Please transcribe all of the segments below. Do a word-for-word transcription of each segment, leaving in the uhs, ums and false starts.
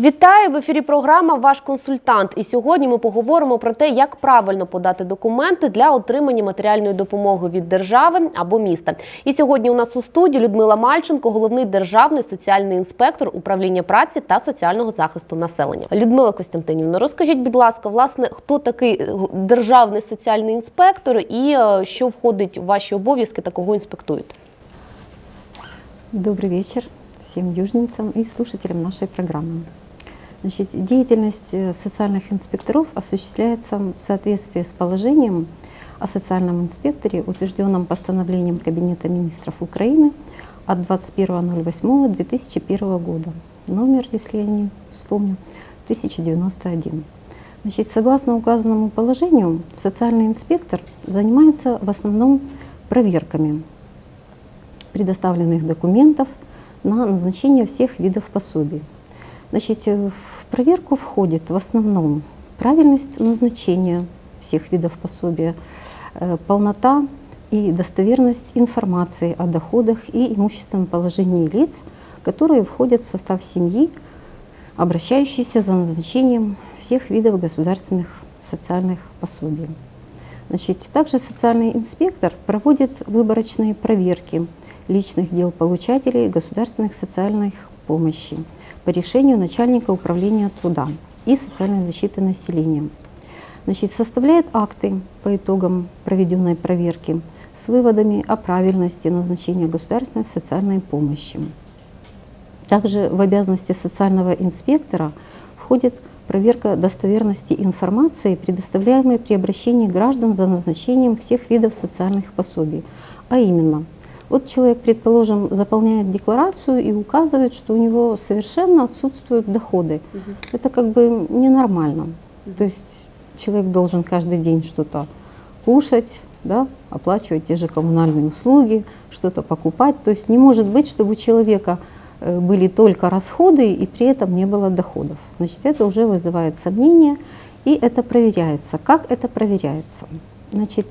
Вітаю! В ефірі програма «Ваш консультант». І сьогодні ми поговоримо про те, як правильно подати документи для отримання матеріальної допомоги від держави або міста. І сьогодні у нас у студії Людмила Мальченко, головний державний соціальний інспектор управління праці та соціального захисту населення. Людмила Костянтинівна, розкажіть, будь ласка, власне, хто такий державний соціальний інспектор і що входить в ваші обов'язки та кого інспектуєте? Добрый вечер всем южницам и слушателям нашей программы. Значит, деятельность социальных инспекторов осуществляется в соответствии с положением о социальном инспекторе, утвержденным постановлением Кабинета министров Украины от двадцать первого ноль восьмого две тысячи первого года. Номер, если я не вспомню, тысяча девяносто один. Значит, согласно указанному положению, социальный инспектор занимается в основном проверками предоставленных документов на назначение всех видов пособий. Значит, в проверку входит в основном правильность назначения всех видов пособия, полнота и достоверность информации о доходах и имущественном положении лиц, которые входят в состав семьи, обращающиеся за назначением всех видов государственных социальных пособий. Значит, также социальный инспектор проводит выборочные проверки личных дел получателей государственных социальных помощи по решению начальника управления труда и социальной защиты населения. Значит, составляет акты по итогам проведенной проверки с выводами о правильности назначения государственной социальной помощи. Также в обязанности социального инспектора входит проверка достоверности информации, предоставляемой при обращении граждан за назначением всех видов социальных пособий. А именно, вот человек, предположим, заполняет декларацию и указывает, что у него совершенно отсутствуют доходы. Угу. Это как бы ненормально. Угу. То есть человек должен каждый день что-то кушать, да, оплачивать те же коммунальные услуги, что-то покупать. То есть не может быть, чтобы у человека были только расходы и при этом не было доходов. Значит, это уже вызывает сомнения, и это проверяется. Как это проверяется? Значит,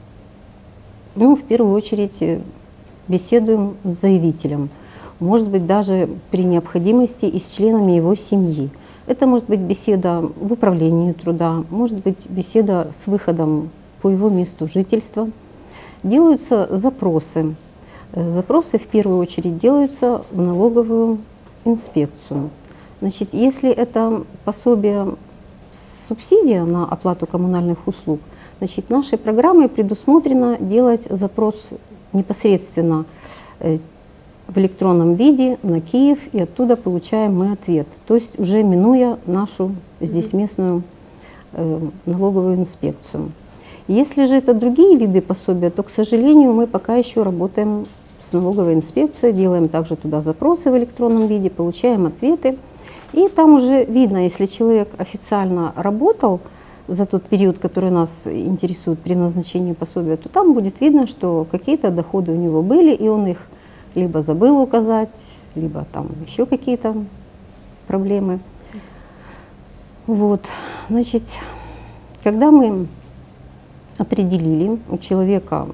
ну, в первую очередь беседуем с заявителем. Может быть, даже при необходимости и с членами его семьи. Это может быть беседа в управлении труда, может быть беседа с выходом по его месту жительства. Делаются запросы. Запросы в первую очередь делаются в налоговую инспекцию. Значит, если это пособие, субсидия на оплату коммунальных услуг, значит, нашей программой предусмотрено делать запрос непосредственно в электронном виде на Киев, и оттуда получаем мы ответ. То есть уже минуя нашу здесь местную э, налоговую инспекцию. Если же это другие виды пособия, то, к сожалению, мы пока еще работаем с налоговой инспекцией, делаем также туда запросы в электронном виде, получаем ответы. И там уже видно, если человек официально работал за тот период, который нас интересует при назначении пособия, то там будет видно, что какие-то доходы у него были, и он их либо забыл указать, либо там еще какие-то проблемы. Вот, значит, когда мы определили, у человека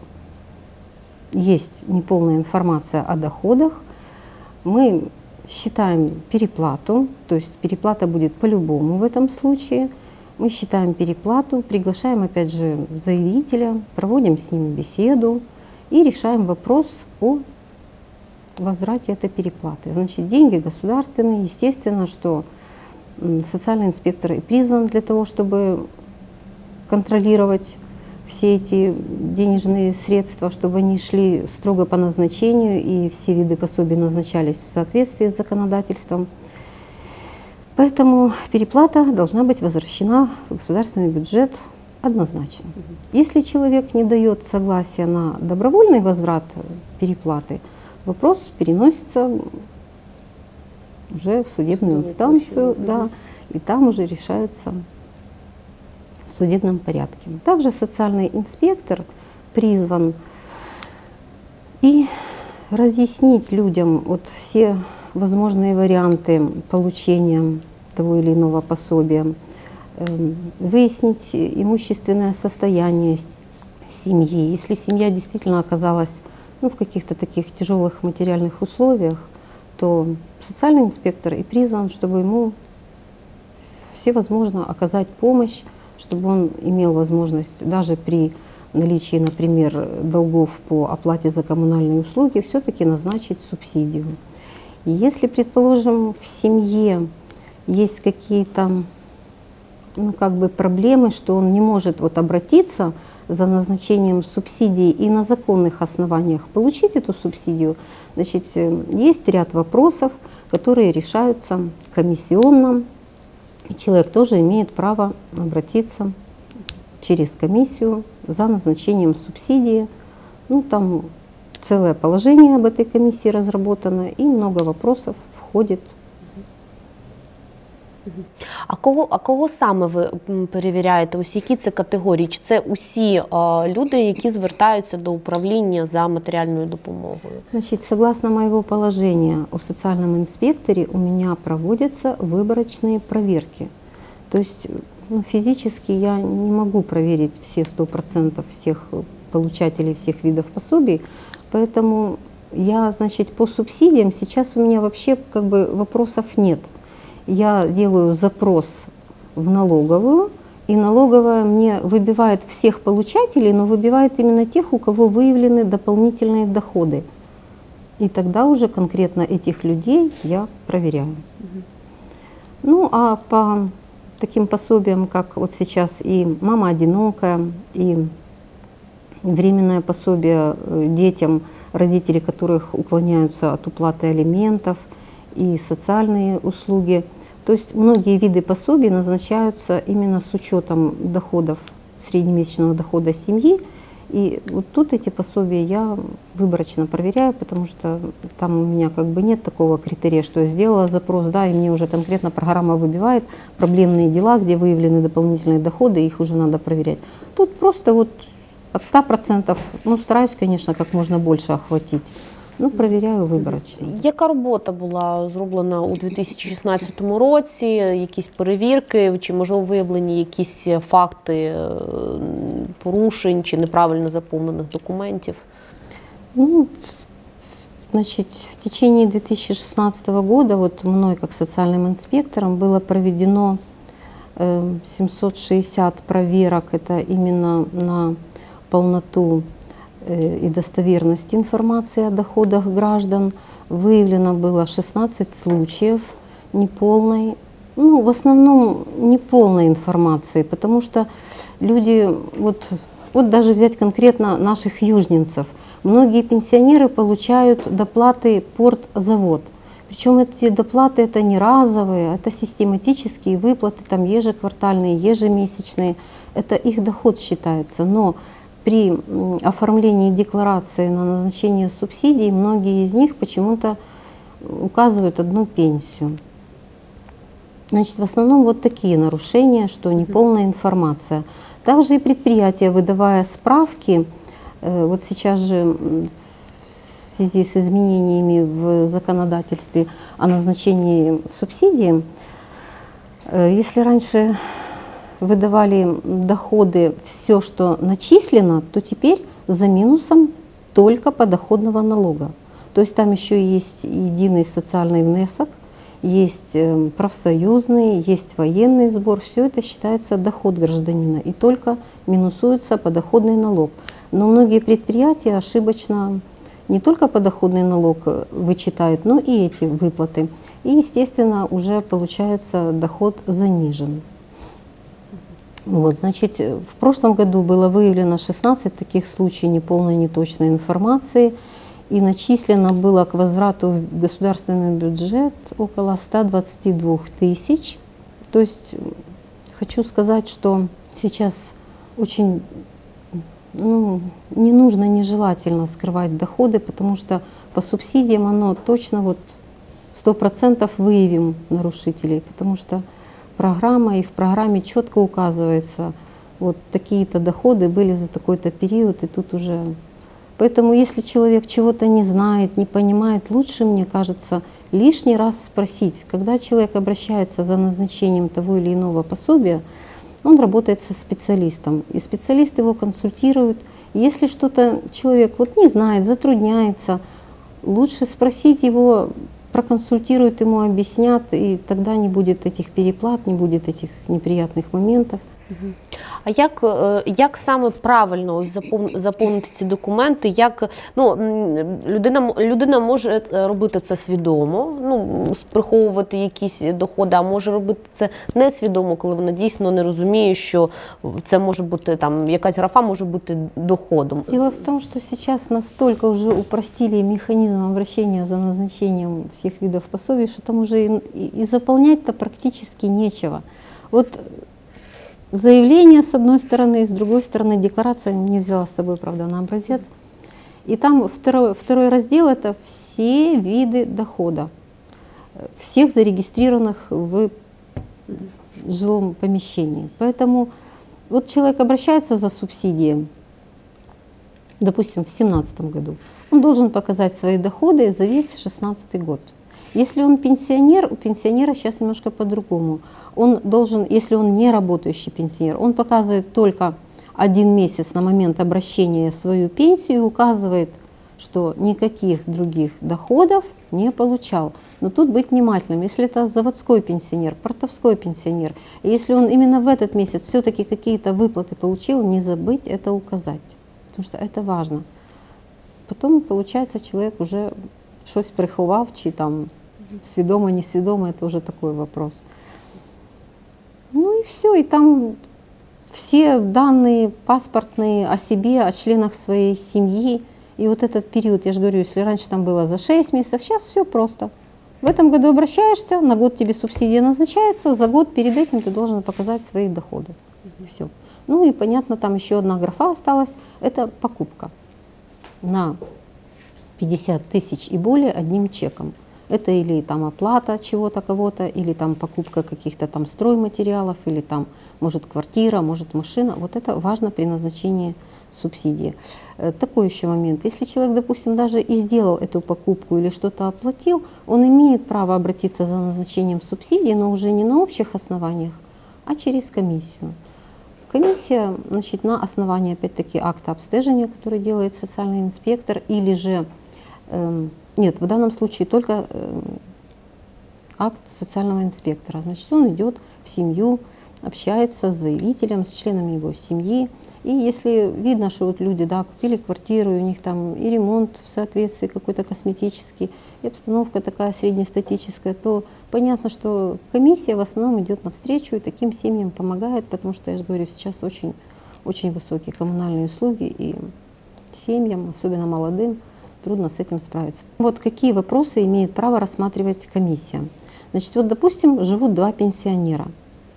есть неполная информация о доходах, мы считаем переплату, то есть переплата будет по-любому в этом случае. Мы считаем переплату, приглашаем опять же заявителя, проводим с ним беседу и решаем вопрос о возврате этой переплаты. Значит, деньги государственные, естественно, что социальный инспектор и призван для того, чтобы контролировать все эти денежные средства, чтобы они шли строго по назначению и все виды пособий назначались в соответствии с законодательством. Поэтому переплата должна быть возвращена в государственный бюджет однозначно. Если человек не дает согласия на добровольный возврат переплаты, вопрос переносится уже в судебную инстанцию, да, и там уже решается в судебном порядке. Также социальный инспектор призван и разъяснить людям вот все возможные варианты получения того или иного пособия, выяснить имущественное состояние семьи. Если семья действительно оказалась ну, в каких-то таких тяжелых материальных условиях, то социальный инспектор и призван, чтобы ему всевозможно оказать помощь, чтобы он имел возможность даже при наличии, например, долгов по оплате за коммунальные услуги, все-таки назначить субсидию. И если, предположим, в семье есть какие-то, ну, как бы проблемы, что он не может вот обратиться за назначением субсидии и на законных основаниях получить эту субсидию, значит, есть ряд вопросов, которые решаются комиссионно. И человек тоже имеет право обратиться через комиссию за назначением субсидии. Ну, там целое положение об этой комиссии разработано, и много вопросов входит. А кого, а кого саме ви перевіряєте? Ось які це категорії? Чи це усі а, люди, які звертаються до управління за матеріальною допомогою? Значит, согласно моего положения о социальном инспекторе, у меня проводятся выборочные проверки. То есть, ну, физически я не могу проверить все сто процентов всех получателей всех видов пособий, поэтому я, значит, по субсидиям сейчас у меня вообще как бы вопросов нет. Я делаю запрос в налоговую, и налоговая мне выбивает всех получателей, но выбивает именно тех, у кого выявлены дополнительные доходы. И тогда уже конкретно этих людей я проверяю. Угу. Ну а по таким пособиям, как вот сейчас и мама одинокая, и временное пособие детям, родители которых уклоняются от уплаты алиментов, и социальные услуги. То есть многие виды пособий назначаются именно с учетом доходов, среднемесячного дохода семьи. И вот тут эти пособия я выборочно проверяю, потому что там у меня как бы нет такого критерия, что я сделала запрос, да, и мне уже конкретно программа выбивает проблемные дела, где выявлены дополнительные доходы, их уже надо проверять. Тут просто вот от ста процентов, ну, стараюсь, конечно, как можно больше охватить. Ну, перевіряю виборочно. Яка робота була зроблена у дві тисячі шістнадцятому році? Якісь перевірки, чи, можливо, виявлені якісь факти порушень чи неправильно заповнених документів? Ну, значит, в течение две тысячи шестнадцатого года вот мной, как социальным инспектором, было проведено семьсот шестьдесят проверок, это именно на полноту и достоверность информации о доходах граждан. Выявлено было шестнадцать случаев неполной, ну, в основном неполной информации, потому что люди, вот, вот даже взять конкретно наших южненцев, многие пенсионеры получают доплаты порт-завод. Причем эти доплаты это не разовые, это систематические выплаты, там ежеквартальные, ежемесячные, это их доход считается. Но при оформлении декларации на назначение субсидий многие из них почему-то указывают одну пенсию. Значит, в основном вот такие нарушения, что неполная информация. Также и предприятия, выдавая справки, вот сейчас же в связи с изменениями в законодательстве о назначении субсидий, если раньше выдавали доходы, все, что начислено, то теперь за минусом только подоходного налога. То есть там еще есть единый социальный внесок, есть профсоюзный, есть военный сбор. Все это считается доход гражданина и только минусуется подоходный налог. Но многие предприятия ошибочно не только подоходный налог вычитают, но и эти выплаты. И, естественно, уже получается доход занижен. Вот, значит, в прошлом году было выявлено шестнадцать таких случаев неполной, неточной информации, и начислено было к возврату в государственный бюджет около ста двадцати двух тысяч. То есть хочу сказать, что сейчас очень, ну, не нужно, нежелательно скрывать доходы, потому что по субсидиям оно точно вот сто процентов выявим нарушителей, потому что программа, и в программе четко указывается, вот такие-то доходы были за такой-то период, и тут уже... Поэтому если человек чего-то не знает, не понимает, лучше, мне кажется, лишний раз спросить. Когда человек обращается за назначением того или иного пособия, он работает со специалистом, и специалист его консультирует. Если что-то человек вот не знает, затрудняется, лучше спросить его проконсультируют, ему объяснят, и тогда не будет этих переплат, не будет этих неприятных моментов. А як, е, як саме правильно ось запов- заповнити ці документи? Як, ну, м, людина, м- людина може е, робити це свідомо, ну, приховувати якісь доходи, а може робити це несвідомо, коли вона дійсно не розуміє, що це може бути, там, якась графа може бути доходом. Дело в том, что сейчас настолько уже упростили механизм обращения за назначением всех видов пособий, что там уже и, и- и заполнять-то практически нечего. Вот заявление с одной стороны, с другой стороны декларация, не взяла с собой, правда, на образец. И там второй, второй раздел – это все виды дохода, всех зарегистрированных в жилом помещении. Поэтому вот человек обращается за субсидией, допустим, в две тысячи семнадцатом году, он должен показать свои доходы за весь две тысячи шестнадцатый год. Если он пенсионер, у пенсионера сейчас немножко по-другому. Он должен, если он не работающий пенсионер, он показывает только один месяц на момент обращения свою пенсию и указывает, что никаких других доходов не получал. Но тут быть внимательным. Если это заводской пенсионер, портовской пенсионер, и если он именно в этот месяц все-таки какие-то выплаты получил, не забыть это указать, потому что это важно. Потом, получается, человек уже щось приховав, чи там свідомо, несвідомо, это уже такой вопрос. Ну и все, и там все данные паспортные о себе, о членах своей семьи. И вот этот период, я же говорю, если раньше там было за шесть месяцев, сейчас все просто. В этом году обращаешься, на год тебе субсидия назначается, за год перед этим ты должен показать свои доходы. Все. Ну и понятно, там еще одна графа осталась, это покупка на пятьдесят тысяч и более одним чеком. Это или там оплата чего-то кого-то, или там покупка каких-то там стройматериалов, или там может квартира, может машина. Вот это важно при назначении субсидии. Э, Такой еще момент. Если человек, допустим, даже и сделал эту покупку или что-то оплатил, он имеет право обратиться за назначением субсидии, но уже не на общих основаниях, а через комиссию. Комиссия, значит, на основании, опять-таки, акта обстежения, который делает социальный инспектор, или же, э, нет, в данном случае только э, акт социального инспектора. Значит, он идет в семью, общается с заявителем, с членами его семьи. И если видно, что вот люди, да, купили квартиру, и у них там и ремонт в соответствии какой-то косметический, и обстановка такая среднестатическая, то понятно, что комиссия в основном идет навстречу и таким семьям помогает, потому что, я же говорю, сейчас очень, очень высокие коммунальные услуги, и семьям, особенно молодым, трудно с этим справиться. Вот какие вопросы имеет право рассматривать комиссия. Значит, вот, допустим, живут два пенсионера,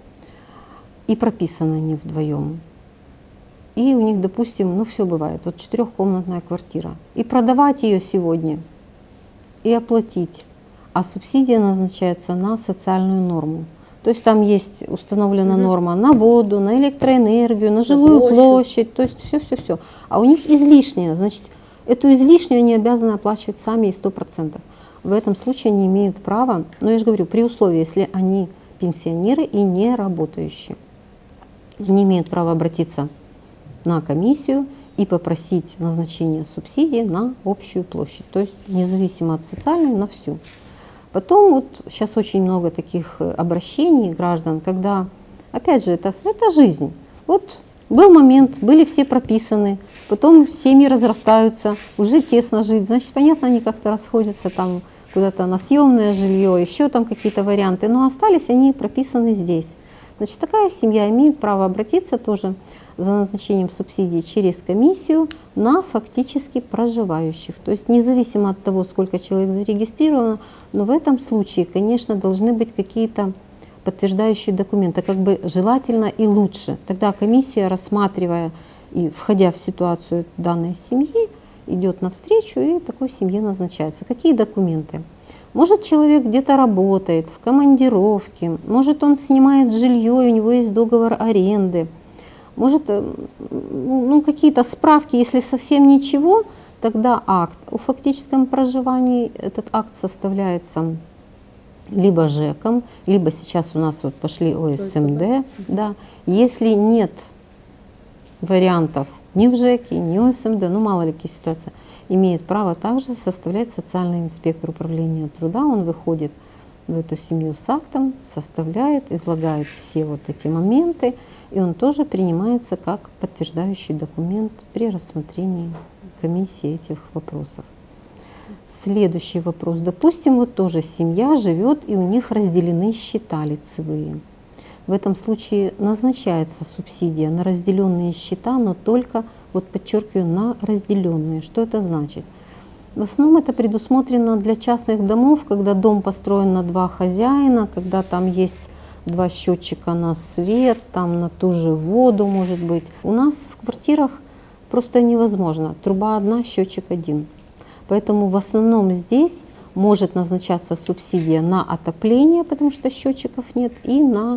и прописаны они вдвоем. И у них, допустим, ну все бывает, вот четырехкомнатная квартира. И продавать ее сегодня, и оплатить. А субсидия назначается на социальную норму. То есть там есть установлена угу. норма на воду, на электроэнергию, на жилую площадь. площадь, то есть все-все-все. А у них излишнее, значит, эту излишнюю они обязаны оплачивать сами и сто процентов. В этом случае они имеют право, но я же говорю, при условии, если они пенсионеры и не работающие. Они имеют право обратиться на комиссию и попросить назначение субсидии на общую площадь, то есть независимо от социальной, на всю. Потом вот сейчас очень много таких обращений граждан, когда, опять же, это, это жизнь. Вот был момент, были все прописаны, потом семьи разрастаются, уже тесно жить, значит, понятно, они как-то расходятся там куда-то на съемное жилье, еще там какие-то варианты, но остались они прописаны здесь. Значит, такая семья имеет право обратиться тоже за назначением субсидий через комиссию на фактически проживающих. То есть независимо от того, сколько человек зарегистрировано, но в этом случае, конечно, должны быть какие-то подтверждающие документы, как бы желательно и лучше. Тогда комиссия, рассматривая и входя в ситуацию данной семьи, идет навстречу и такой семье назначается. Какие документы? Может, человек где-то работает, в командировке, может, он снимает жилье, у него есть договор аренды, может, ну, какие-то справки, если совсем ничего, тогда акт о фактическом проживании, этот акт составляется либо ЖЭКом, либо сейчас у нас вот пошли ОСМД. Да. Если нет вариантов ни в ЖЭКе, ни о эс эм дэ, ну мало ли какие ситуации, имеет право также составлять социальный инспектор управления труда. Он выходит в эту семью с актом, составляет, излагает все вот эти моменты, и он тоже принимается как подтверждающий документ при рассмотрении комиссии этих вопросов. Следующий вопрос. Допустим, вот тоже семья живет, и у них разделены счета лицевые. В этом случае назначается субсидия на разделенные счета, но только, вот подчеркиваю, на разделенные. Что это значит? В основном это предусмотрено для частных домов, когда дом построен на два хозяина, когда там есть два счетчика на свет, там на ту же воду, может быть. У нас в квартирах просто невозможно. Труба одна, счетчик один. Поэтому в основном здесь может назначаться субсидия на отопление, потому что счетчиков нет, и на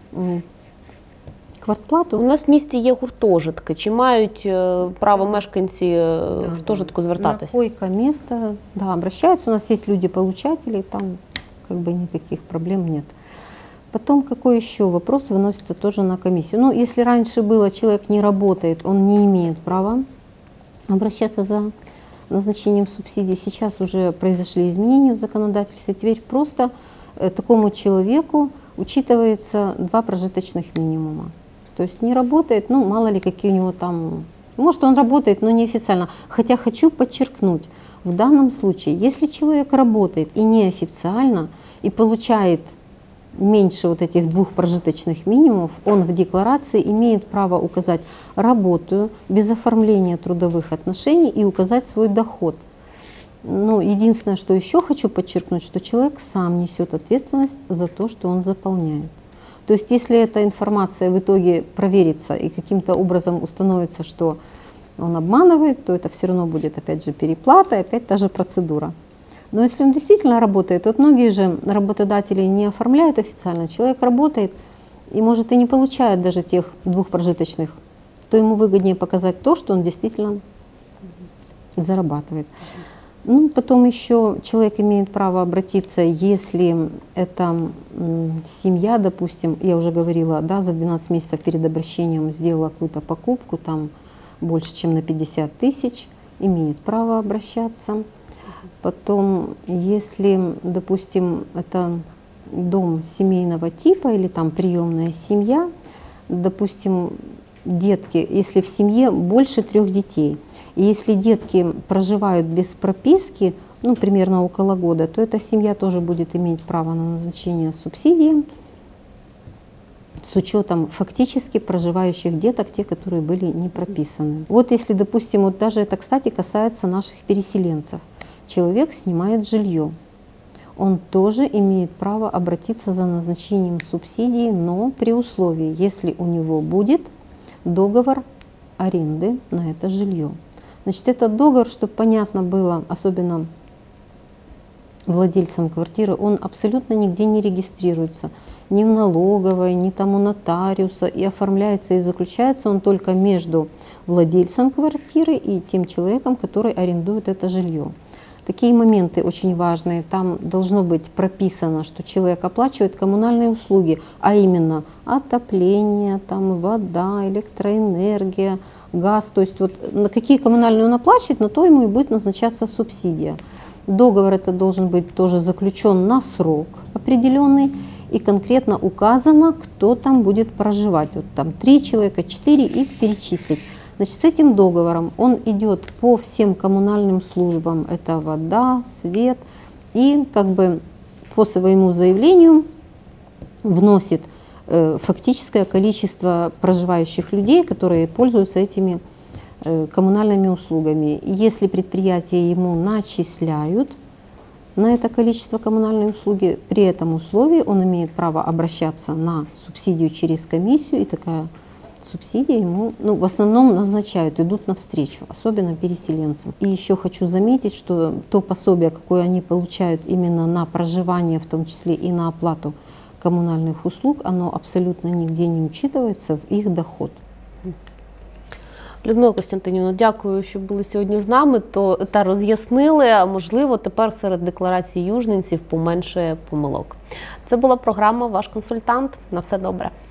квартплату. У нас в місті є гуртожитки. Чи мають е, право мешканці е, в Да, гуртожитку на звертатись? койко-место, да, обращаются. У нас есть люди-получатели, там как бы никаких проблем нет. Потом какой еще вопрос выносится тоже на комиссию? Ну, если раньше было, человек не работает, он не имеет права обращаться за назначением субсидий. Сейчас уже произошли изменения в законодательстве. Теперь просто э, такому человеку учитывается два прожиточных минимума. То есть не работает, ну мало ли какие у него там, может он работает, но неофициально. Хотя хочу подчеркнуть, в данном случае, если человек работает и неофициально, и получает меньше вот этих двух прожиточных минимумов, он в декларации имеет право указать «работаю», без оформления трудовых отношений и указать свой доход. Ну, единственное, что еще хочу подчеркнуть, что человек сам несет ответственность за то, что он заполняет. То есть если эта информация в итоге проверится и каким-то образом установится, что он обманывает, то это все равно будет опять же переплата и опять та же процедура. Но если он действительно работает, вот многие же работодатели не оформляют официально, человек работает и может и не получает даже тех двух прожиточных, то ему выгоднее показать то, что он действительно зарабатывает. Ну, потом еще человек имеет право обратиться, если это семья, допустим, я уже говорила, да, за двенадцать месяцев перед обращением сделала какую-то покупку, там больше, чем на пятьдесят тысяч, имеет право обращаться. Потом, если, допустим, это дом семейного типа или там приемная семья, допустим, детки, если в семье больше трех детей, и если детки проживают без прописки, ну, примерно около года, то эта семья тоже будет иметь право на назначение субсидии с учетом фактически проживающих деток, те, которые были не прописаны. Вот если, допустим, вот даже это, кстати, касается наших переселенцев. Человек снимает жилье, он тоже имеет право обратиться за назначением субсидии, но при условии, если у него будет договор аренды на это жилье. Значит, этот договор, чтобы понятно было, особенно владельцам квартиры, он абсолютно нигде не регистрируется, ни в налоговой, ни там у нотариуса, и оформляется и заключается он только между владельцем квартиры и тем человеком, который арендует это жилье. Такие моменты очень важные. Там должно быть прописано, что человек оплачивает коммунальные услуги, а именно отопление, там, вода, электроэнергия, газ. То есть вот на какие коммунальные он оплачивает, на то ему и будет назначаться субсидия. Договор это должен быть тоже заключен на срок определенный и конкретно указано, кто там будет проживать. Вот там три человека, четыре и перечислить. Значит, с этим договором он идет по всем коммунальным службам, это вода, свет, и как бы по своему заявлению вносит э, фактическое количество проживающих людей, которые пользуются этими э, коммунальными услугами. И если предприятия ему начисляют на это количество коммунальной услуги, при этом условии он имеет право обращаться на субсидию через комиссию, и такая субсидии ему, ну, в основном назначают, идут навстречу, особенно переселенцам. И еще хочу заметить, что то пособие, какое они получают именно на проживание, в том числе и на оплату коммунальных услуг, оно абсолютно нигде не учитывается в их доход. Людмила Костянтинівна, дякую, що були сьогодні з нами то, та роз'яснили, а можливо тепер серед декларацій южненців поменшає помилок. Це була програма «Ваш консультант». На все добре.